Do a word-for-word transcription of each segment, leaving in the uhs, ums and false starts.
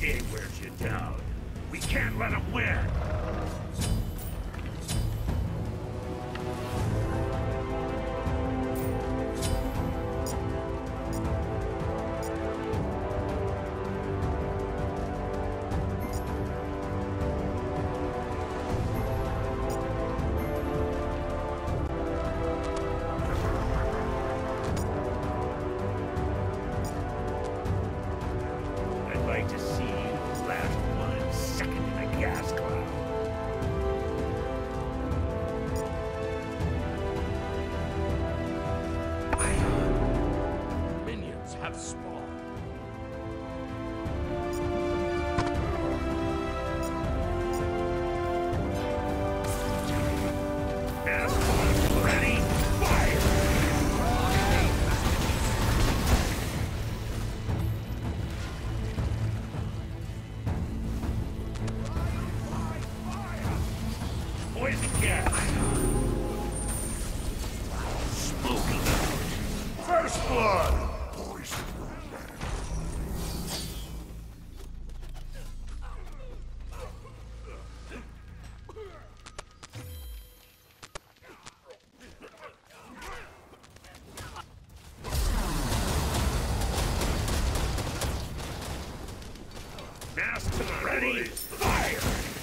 He wears you down. We can't let him win. Ready, fire!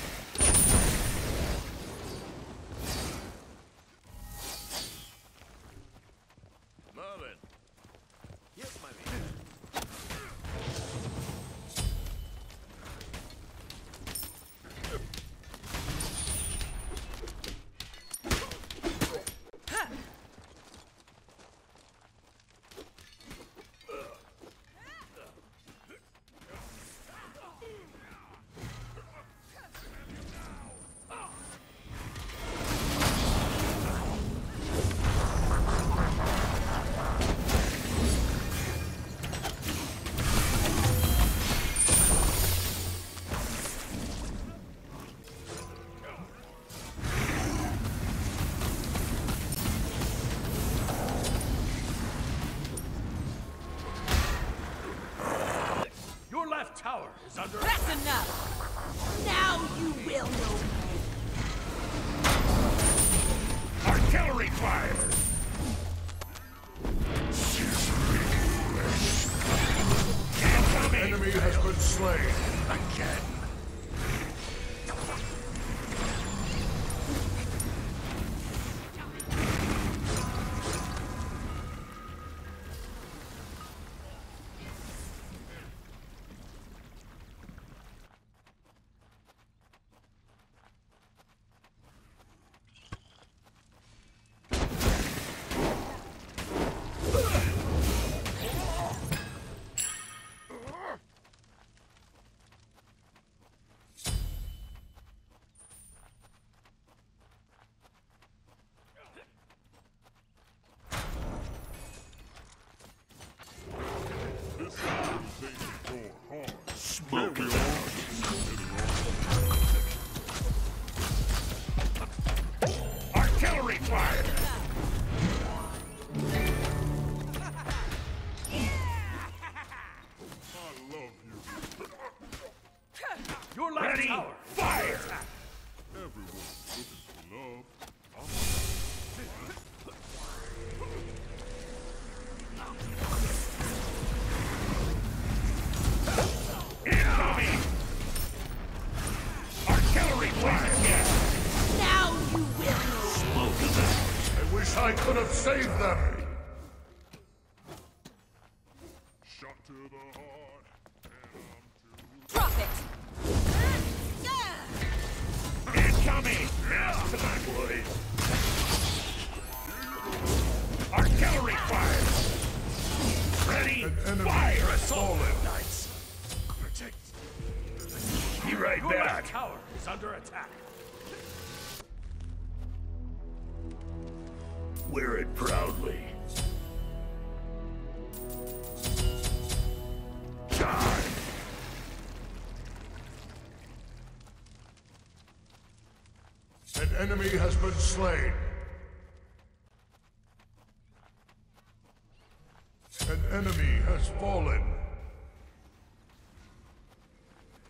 Merlin. Yes, my man. Tower is under That's attack. Enough! Now you will know me! Artillery fire! The enemy has been slain. Again. Smoke it out. Artillery fire! I love you. Your left Ready, tower. Fire! Everyone's looking for love. Incoming! Artillery fire again! Now you will! Smoke is out! I wish I could have saved them! Shot to the heart, and I'm too... Drop it! Incoming! Now's the time, boys! Artillery fire! Ready, An enemy fire! has fallen! Knights! Protect! Be right Your back! left tower is under attack. Wear it proudly. Die! An enemy has been slain. An enemy has fallen.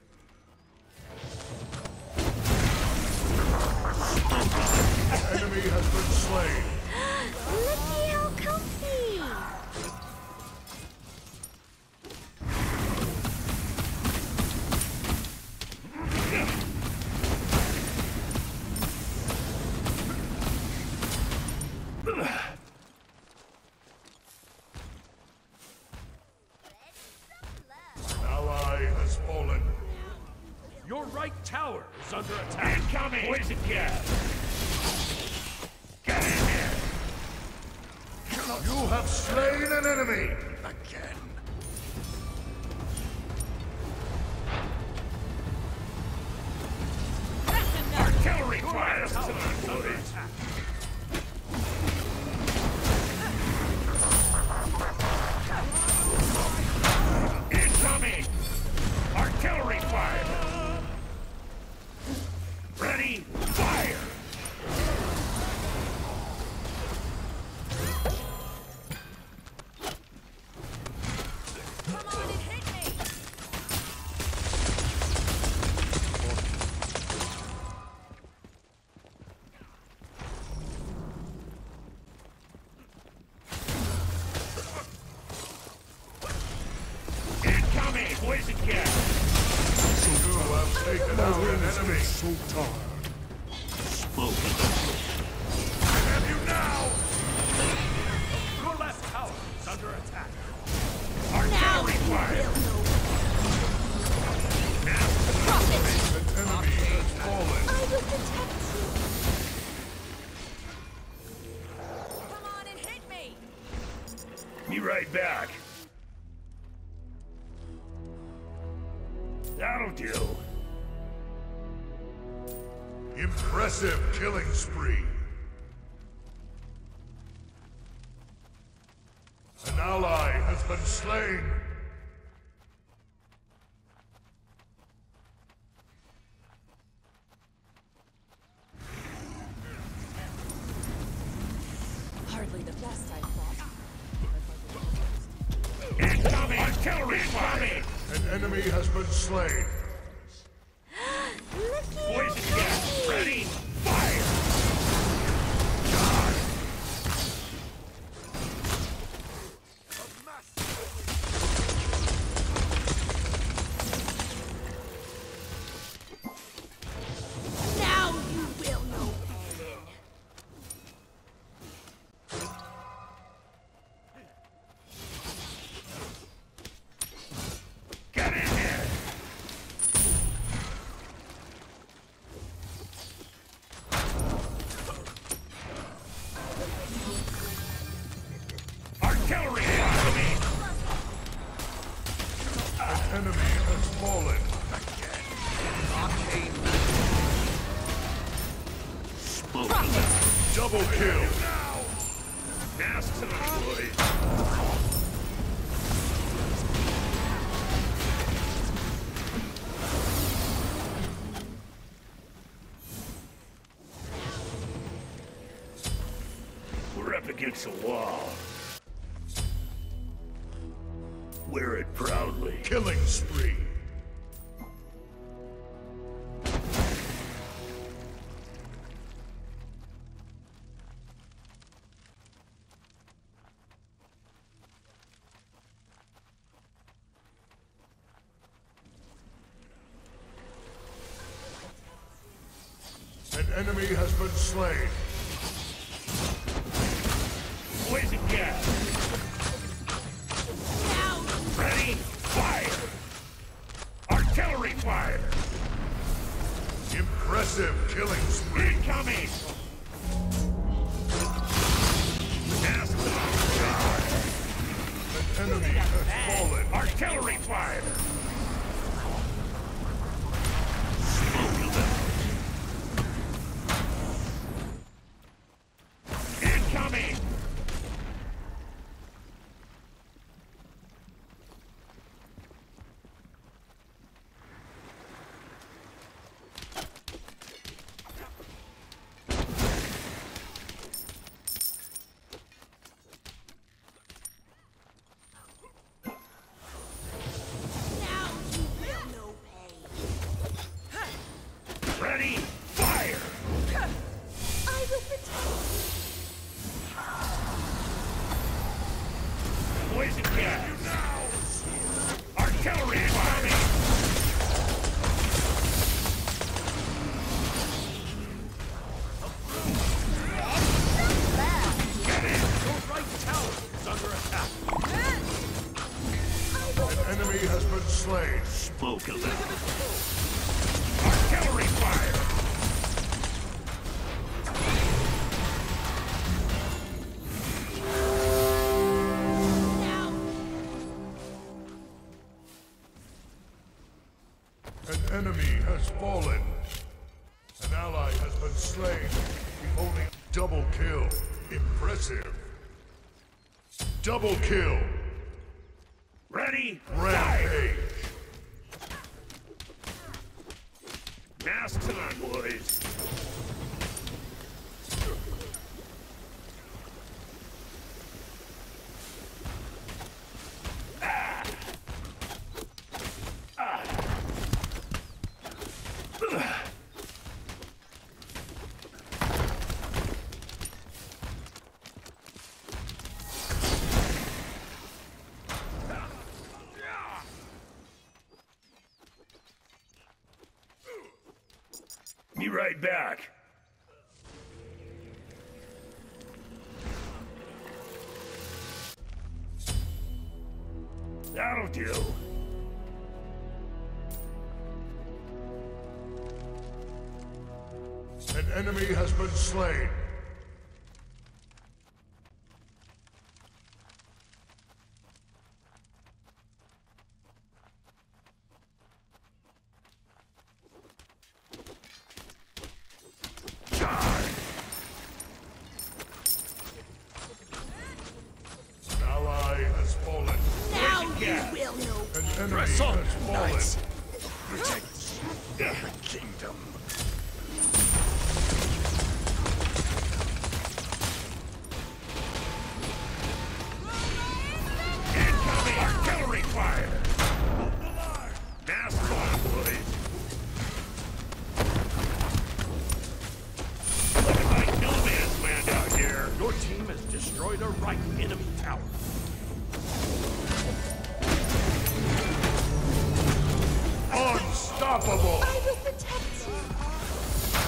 tower is under attack. Incoming! Poison gas! Get in here! You have slain an enemy! Again. Artillery fire! Under attack. Incoming! Artillery fire! Ready? Fire! Come on and hit me! Incoming! Poison gas! You have taken out an enemy. So tired. I have you now! Your left tower is under attack. Now Artillery you fire! will know. Now, Profit! An enemy has fallen. I will protect you. Come on and hit me! be right back. That'll do. Impressive killing spree. An ally has been slain. Hardly the best, I thought. Incoming! Artillery fire! An enemy has been slain. Poison gas! Ready? Fire! Now you will know pain. Get in here! Artillery fire! An enemy has fallen. Double kill. Masks and boys. We're up against a wall. Wear it proudly. Killing spree. An enemy has been slain. Poison gas. Now Ready? Fire! Artillery fire! Impressive killing spree. Incoming! Masks on guard. An enemy has fallen. Artillery fire! Incoming! Now you will know pain. Ready? Fire! I will protect Poison gas! Artillery fire! Get in! Your right tower is under attack. An enemy has been slain. Spoke a little. Artillery has fallen. An ally has been slain. The only double kill. Impressive. Double kill. Ready? Rampage. Masks on, boys. Be right back. That'll do. An enemy has been slain. An ally has fallen. Now you Yeah. will know. An enemy Press on, has fallen. knights. Protect the kingdom. Incoming artillery fire! Mask on, boys. Looking like no man's land out here. Your team has destroyed a right enemy tower. Unstoppable. I will protect you.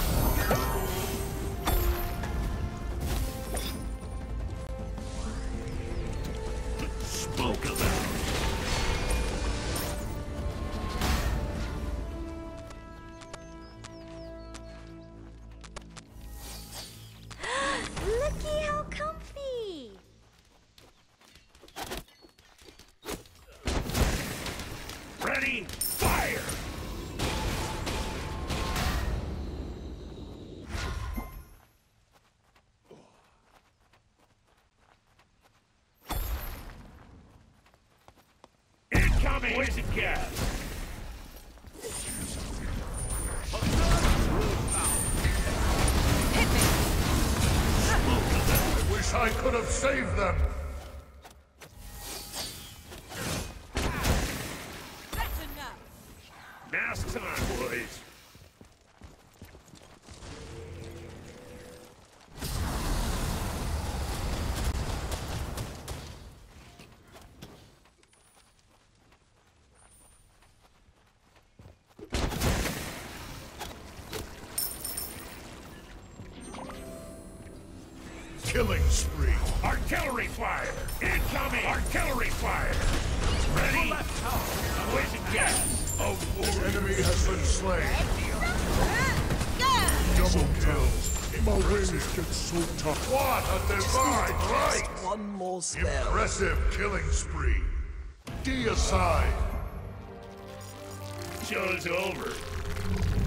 Spoke of that. Looky how comfy. Ready? Fire! Incoming! Poison gas! I wish I could have saved them. That's enough. Masks on, boys. Killing spree. Artillery fire! Incoming! Artillery fire! Ready? Poison gas! Oh, An enemy has been slain. Double kills. My wings get so tough. What a divine right! One more spell. Impressive killing spree. Deicide. show's over.